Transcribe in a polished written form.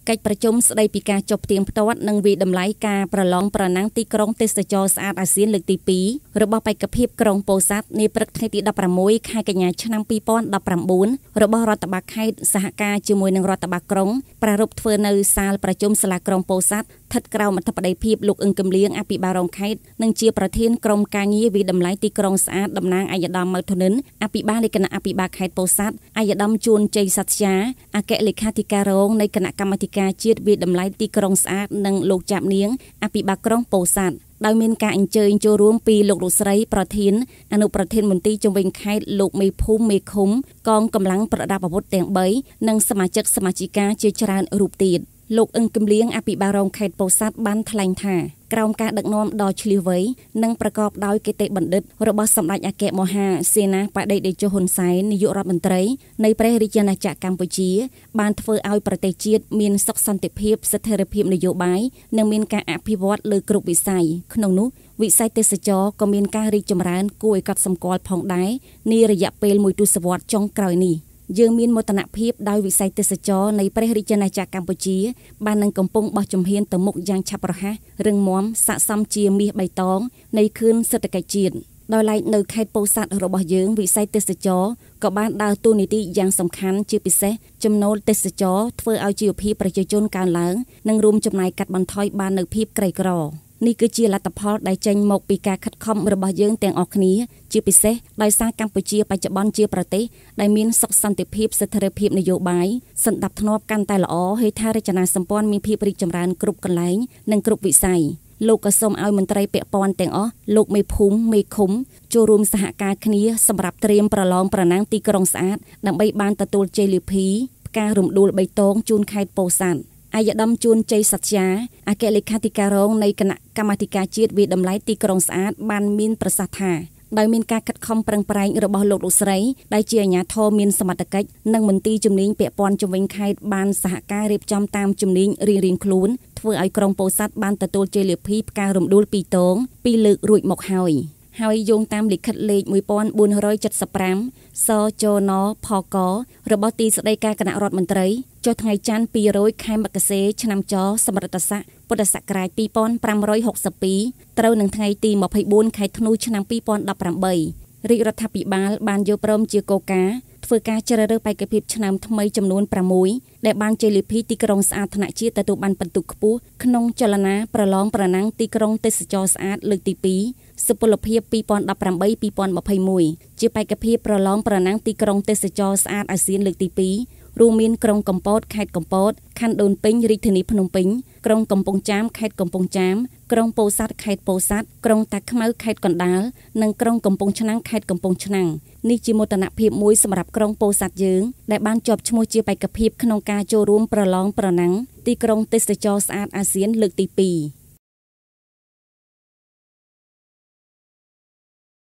កិច្ចប្រជុំស្ដីពីការចុះផ្ទៀងផ្ទាត់និងវិតម្លៃការប្រឡងប្រណាំងទីក្រុងទេសចរណ៍ស្អាតអាស៊ានលើកទី2របស់បេក្ខភាពក្រុងពោធិ៍សាត់នាព្រឹកថ្ងៃទី16ខែកញ្ញាឆ្នាំ2019របស់រដ្ឋបាលខេត្តសហការជាមួយនឹងរដ្ឋបាលក្រុងប្រារព្ធធ្វើនៅសាលប្រជុំសាលាក្រុងពោធិ៍សាត់ស្ថិតក្រោមអធិបតីភាពលោកអ៊ឹងគឹមលៀងអភិបាលរងខេត្តនិងជាប្រធានក្រុមការងារវិតម្លៃទីក្រុងស្អាតតំណាងអាយដាមម៉ៅធុនិនអភិបាលនៃគណៈអភិបាលខេត្តពោធិ៍សាត់អាយដាមជួនជ័យសត្យាអគ្គលេខាធិការរងនៃគណៈកម្មាធិការជាតិវិតម្លៃទីក្រុងស្អាតនិងលោកចាប់នាងអភិបាលក្រុងពោធិ៍សាត់ដោយមានការអញ្ជើញចូលរួមពីលោកស្រីប្រធានអនុប្រធានមន្ទីរជំនាញខេត្តលោកមេភូមិមេឃុំកងកម្លាំងប្រដាប់អាវុធទាំង3និងសមាជិកសមាជិកាជាច្រើនរូបទៀតលោកអ៊ឹងគឹមលៀងអភិបាលរងខេត្តពោធិ៍សាត់បានថ្លែងថាក្រោមការដឹកនាំដ៏ឆ្លៀសវៃនិងប្រកបដោយគតិបណ្ឌិតរបស់សម្ដេចអគ្គមហាសេនាបតីតេជោហ៊ុនសែននាយករដ្ឋមន្ត្រីនៃព្រះរាជាណាចក្រកម្ពុជាបានធ្វើឲ្យប្រទេសជាតិមានសុខសន្តិភាពស្ថិរភាពនយោបាយនិងមានការអភិវឌ្ឍលើគ្រប់វិស័យក្នុងនោះវិស័យទេសចរក៏មានការរីកចម្រើនគួរឲ្យកត់សម្គាល់ផងដែរនារយៈពេលមួយទសវត្សរ៍ចុងក្រោយនេះយើងមានមោទនភាពដោយវិស័យទេសចរនៃព្រះរាជាណាចក្រកម្ពុជាបាននឹងកំពុងបោះជំហានទៅមុខយ៉ាងឆាប់រហ័សរឹងមាំស័ក្តិសមជាមាសបៃតងនៃខឿនសេដ្ឋកិច្ចជាតិដោយឡែកនៅខេត្តពោធិ៍សាត់របស់យើងវិស័យទេសចរក៏បានដើរតួនាទីយ៉ាងសំខាន់ជាពិសេសចំណូលទេសចរធ្វើឲ្យជីវភាពប្រជាជនកើនឡើងនិងរួមចំណែកកាត់បន្ថយបាននូវភាពក្រីក្រនេះគឺជាលទ្ធផលដែលចេញមកពីការខិតខំរបស់យើងទាំងអស់គ្នាជាពិសេសដោយសារកម្ពុជាបច្ចុប្បន្នជាប្រទេសដែលមានសុខសន្តិភាពស្ថិរភាពនយោបាយសន្តិភាពកាន់តែល្អហេដ្ឋារចនាសម្ព័ន្ធមានភាពរីកចម្រើនគ្រប់កន្លែងនិងគ្រប់វិស័យលោកក៏សូមឲ្យមន្ត្រីពាក់ព័ន្ធទាំងអស់លោកមេភូមិមេឃុំចូលរួមសហការគ្នាសម្រាប់ត្រៀមប្រឡងប្រណាំងទីក្រុងស្អាតដើម្បីបានទទួលជ័យលាភីផ្ការំដួលបៃតងជូនខេត្តពោធិ៍សាត់អាយដាមជួនជ័យសត្យាអគ្គលេខាធិការរងនៃគណៈកម្មាធិការជាតិវិតម្លៃទីក្រុងស្អាតបានមានប្រសាសន៍ថាដោយមានការខិតខំប្រឹងប្រែងរបស់លោកស្រីដែលជាអាជ្ញាធរមានសមត្ថកិច្ចនិងមន្ទីរជំនាញពាក់ព័ន្ធជំនាញខេត្តបានសហការរៀបចំតាមជំនាញរៀងៗខ្លួនធ្វើឲ្យក្រុងពោធិ៍សាត់បានទទួលជ័យលាភីផ្ការំដួល2តង2លើករួចមកហើយយោងតាមលិខិតលេខ1475សចនផករបស់ទីស្តីការគណៈរដ្ឋមន្ត្រីចុះថ្ងៃច័ន្ទ200ខែមករាឆ្នាំចសម្រិតស័កពុទ្ធសករាជ2562ត្រូវនឹងថ្ងៃទី24ខែធ្នូឆ្នាំ2018រាជរដ្ឋាភិបាលបានយកព្រមជាគោលការណ៍ធ្វើការជ្រើសរើសបេក្ខភាពឆ្នាំថ្មីចំនួន6ដែលបានជ័យលាភីទីក្រុងស្អាតថ្នាក់ជាតិទទួលបានពិន្ទុខ្ពស់ក្នុងចលនាប្រឡងប្រណាំងទីក្រុងទេសចរណ៍ស្អាតលើកទី2សុពលភាព2018-2021ជាបេក្ខភាពប្រឡងប្រណាំងទីក្រុងទេសចរណ៍ស្អាតអាស៊ានលើកទី2រួមមានក្រុងកំពតខេត្តកំពតខណ្ឌដូនពេញរាជធានីភ្នំពេញក្រុងកំពង់ចាមខេត្តកំពង់ចាមក្រុងពោធិ៍សាត់ខេត្តពោធិ៍សាត់ក្រុងតាខ្មៅខេត្តកណ្ដាលនិងក្រុងកំពង់ឆ្នាំងខេត្តកំពង់ឆ្នាំងនេះជាមោទនភាពមួយសម្រាប់ក្រុងពោធិ៍សាត់យើងដែលបានជាប់ឈ្មោះជាបេក្ខភាពក្នុងការចូលរួមប្រឡងប្រណាំងទីក្រុងទេសចរណ៍ស្អាតអាស៊ានលើកទី2